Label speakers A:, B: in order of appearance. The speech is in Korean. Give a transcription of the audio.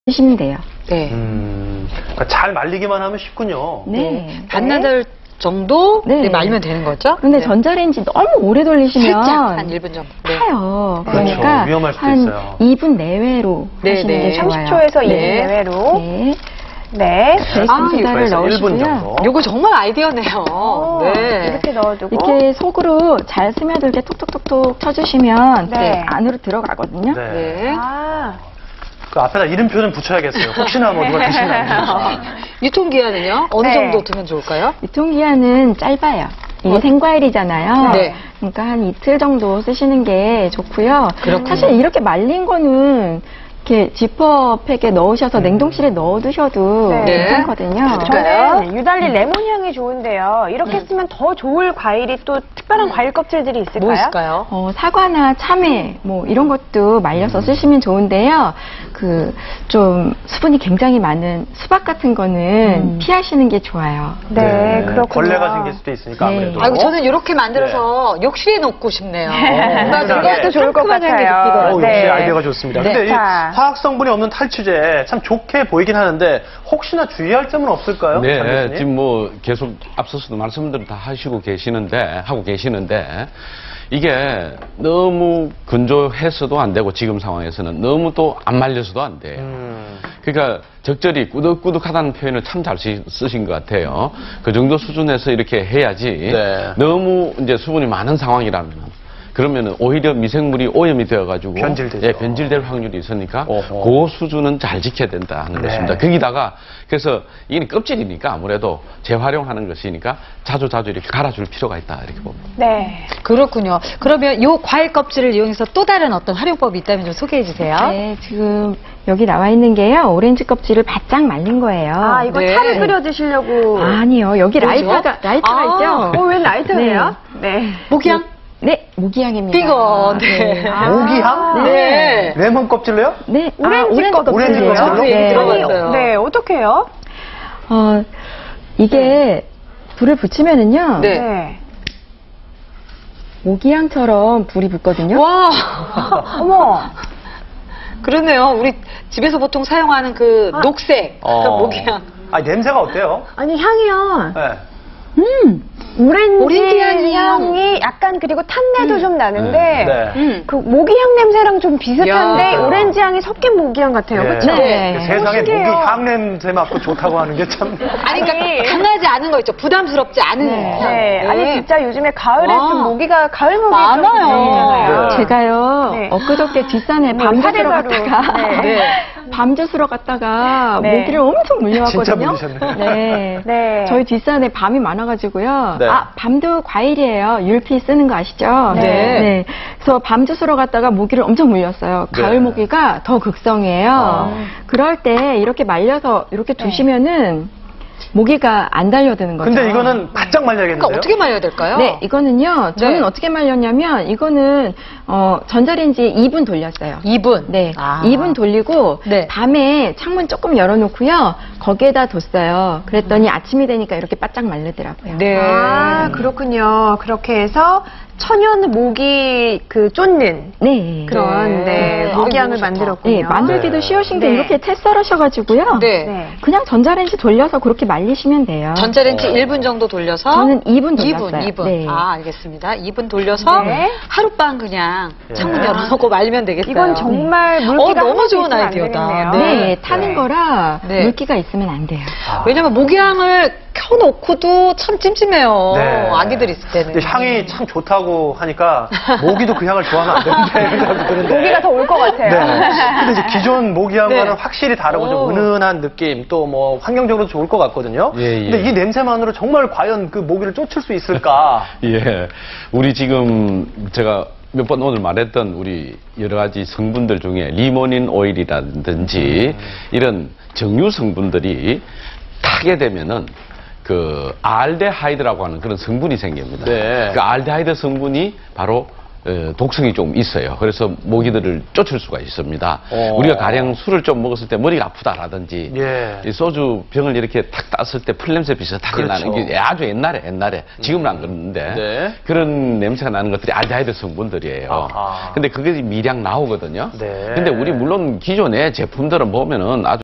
A: 드시면 돼요.
B: 네.
C: 그러니까 잘 말리기만 하면 쉽군요.
A: 네.
B: 반나절 정도
A: 네.
B: 말리면 되는 거죠?
A: 그런데
B: 네.
A: 전자레인지 너무 오래 돌리시면
B: 살짝 한 1분 정도. 네.
A: 타요.
C: 그렇죠.
A: 그러니까
C: 위험할 수도
A: 한
C: 있어요.
A: 2분 내외로
B: 네,
A: 하시는
B: 네.
A: 게 좋아요.
D: 30초에서 2분
B: 네.
D: 내외로.
A: 네.
D: 네.
A: 베이킹 소다를
C: 그래서 1분
A: 넣으시고요.
C: 정도.
B: 요거 정말 아이디어네요. 네.
D: 이렇게 넣어두고.
A: 이렇게 속으로 잘 스며들게 톡톡톡톡 쳐주시면
D: 네.
A: 안으로 들어가거든요.
C: 네.
B: 네.
D: 아,
C: 그 앞에다 이름표는 붙여야겠어요. 혹시나 뭐 누가 드시면 안 되니까.
B: 유통기한은요? 어느
D: 네.
B: 정도 두면 좋을까요?
A: 유통기한은 짧아요. 이게 생과일이잖아요.
B: 네.
A: 그러니까 한 이틀 정도 쓰시는 게 좋고요.
B: 그렇군요.
A: 사실 이렇게 말린 거는 이렇게 지퍼팩에 넣으셔서 냉동실에 넣어두셔도
D: 네.
A: 괜찮거든요.
D: 저는 유달리 레몬 향이 좋은데요. 이렇게 쓰면 더 좋을 과일이 또 특별한 과일 껍질들이 있을까요?
B: 뭐 있을까요?
A: 사과나 참외 뭐 이런 것도 말려서 쓰시면 좋은데요. 그 좀 수분이 굉장히 많은 수박 같은 거는 피하시는 게 좋아요.
D: 네, 그렇군요.
C: 걸레가 생길 수도 있으니까
A: 네.
C: 아무래도.
B: 아이고, 저는 이렇게 만들어서 욕실에 놓고 싶네요.
C: 맞아요.
D: 그것도 좋을 것 같아요.
C: 역시 아이디어가 좋습니다.
D: 네.
C: 근데 이
D: 자.
C: 화학 성분이 없는 탈취제 참 좋게 보이긴 하는데 혹시나 주의할 점은 없을까요? 장
E: 네,
C: 교수님?
E: 지금 뭐 계속 앞서서도 말씀들을 다 하고 계시는데 이게 너무 건조해서도 안 되고 지금 상황에서는 너무 또 안 말려서도 안 돼요. 그러니까 적절히 꾸덕꾸덕하다는 표현을 참 잘 쓰신 것 같아요. 그 정도 수준에서 이렇게 해야지
C: 네.
E: 너무 이제 수분이 많은 상황이라면 그러면은 오히려 미생물이 오염이 되어가지고
C: 변질되죠.
E: 예, 변질될 확률이 있으니까
C: 어허.
E: 그 수준은 잘 지켜야 된다 하는
C: 네.
E: 것입니다. 거기다가 그래서 이게 껍질이니까 아무래도 재활용하는 것이니까 자주 이렇게 갈아줄 필요가 있다 이렇게 봅니다.
D: 네.
B: 그렇군요. 그러면 요 과일 껍질을 이용해서 또 다른 어떤 활용법이 있다면 좀 소개해 주세요.
A: 네, 지금 여기 나와 있는 게요. 오렌지 껍질을 바짝 말린 거예요.
D: 아, 이거
B: 네.
D: 차를 끓여 드시려고.
A: 아니요. 여기
B: 뭐죠?
A: 라이터가
B: 아,
A: 있죠?
D: 웬 라이터예요? 네.
B: 모기향?
A: 네, 모기향입니다.
B: 빙어. 네.
C: 모기향?
B: 네.
C: 레몬 껍질로요?
A: 네,
D: 오렌지 껍질.
C: 오렌지 껍질로?
B: 저도 얘기 들어봤어요.
D: 네, 어떻게 해요?
A: 이게 불을 붙이면은요.
B: 네.
D: 네.
A: 모기향처럼 불이 붙거든요.
B: 와,
D: 어머.
B: 그러네요. 우리 집에서 보통 사용하는 그 녹색, 그 모기향.
C: 냄새가 어때요?
D: 아니, 향이요.
C: 네.
D: 오렌지
B: 향이요.
D: 향이 약간 그리고 탄내도 좀 나는데
C: 네.
D: 그 모기향 냄새랑 좀 비슷한데
B: 야.
D: 오렌지 향이 섞인 모기향 같아요. 그렇죠?
A: 네.
C: 세상에
D: 신기해요.
C: 모기 향 냄새 맡고 좋다고 하는 게 참.
B: 아니, 그러니까 강하지 않은 거 있죠. 부담스럽지 않은 향.
D: 네. 아니 진짜 요즘에 가을에
B: 와.
D: 좀 모기가 가을 모기
B: 많아요.
C: 네.
A: 제가요,
D: 네.
A: 엊그저께 뒷산에
D: 네,
A: 밤 주스러
D: 파데가루.
A: 갔다가,
D: 네.
A: 밤 주스러 갔다가
D: 네.
A: 모기를 엄청 물려왔거든요.
C: 진짜 물리셨네요.
A: 네.
D: 네.
A: 저희 뒷산에 밤이 많아가지고요.
C: 네.
A: 밤도 과일이에요. 율피 쓰는 거 아시죠?
B: 네.
A: 그래서 밤 주스러 갔다가 모기를 엄청 물렸어요.
C: 네.
A: 가을 모기가 더 극성이에요. 그럴 때 이렇게 말려서 이렇게 두시면은 모기가 안 달려드는 거죠.
C: 근데 이거는 바짝 말려야겠는데요?
B: 그러니까 어떻게 말려야 될까요?
A: 네, 이거는요. 저는
B: 네.
A: 어떻게 말렸냐면 이거는 전자레인지에 2분 돌렸어요.
B: 2분.
A: 네,
B: 아.
A: 2분 돌리고
B: 네.
A: 밤에 창문 조금 열어놓고요. 거기에다 뒀어요. 그랬더니 아침이 되니까 이렇게 바짝 마르더라고요.
B: 네.
D: 아, 그렇군요. 그렇게 해서 천연 모기 그 쫓는
A: 네.
D: 그런 네,
B: 네.
D: 모기향을
B: 아이고, 좋다.
D: 만들었군요.
A: 네, 만들기도
C: 네.
A: 쉬우신 게
D: 네.
A: 이렇게 채 썰으셔가지고요.
B: 네.
D: 네.
A: 그냥 전자레인지 돌려서 그렇게 말리시면 돼요.
B: 전자레인지 1분 정도 돌려서
A: 저는 2분 돌렸어요.
B: 2분.
A: 네.
B: 아, 알겠습니다. 2분 돌려서
D: 네.
B: 하룻밤 그냥
C: 네.
B: 창문 열어놓고 말면 되겠어요.
D: 이건 정말 물기가
B: 너무
D: 하나도
B: 좋은
D: 있으면 안
B: 아이디어다.
D: 되겠네요.
A: 네,
B: 네.
A: 타는
C: 네.
A: 거라
B: 네.
A: 물기가 있으면 안 돼요.
B: 왜냐면 모기향을 켜놓고도 참 찜찜해요.
C: 네.
B: 아기들 있을 때는.
C: 근데 향이 참 좋다고 하니까 모기도 그 향을 좋아하면 안 되는데 생각이 드는데.
D: 모기가 더 올 것 같아요.
C: 네. 근데 이제 기존 모기향과는
B: 네.
C: 확실히 다르고 좀
B: 오.
C: 은은한 느낌, 또 뭐 환경적으로도 좋을 것 같거든요.
E: 예, 예.
C: 근데 이 냄새만으로 정말 과연 그 모기를 쫓을 수 있을까?
E: 예, 우리 지금 제가 몇 번 오늘 말했던 우리 여러 가지 성분들 중에 리모닌 오일이라든지 이런 정유 성분들이 타게 되면은 그 알데하이드라고 하는 그런 성분이 생깁니다.
C: 네.
E: 그 알데하이드 성분이 바로 독성이 좀 있어요. 그래서 모기들을 쫓을 수가 있습니다. 우리가 가령 술을 좀 먹었을 때 머리가 아프다라든지
C: 예.
E: 이 소주 병을 이렇게 탁 땄을 때 풀냄새 비슷하게
C: 그렇죠.
E: 나는 게 아주 옛날에 지금은 안 그러는데
C: 네.
E: 그런 냄새가 나는 것들이 알데하이드 성분들이에요.
C: 아하.
E: 근데 그게 미량 나오거든요.
C: 네.
E: 근데 우리 물론 기존의 제품들은 보면은 아주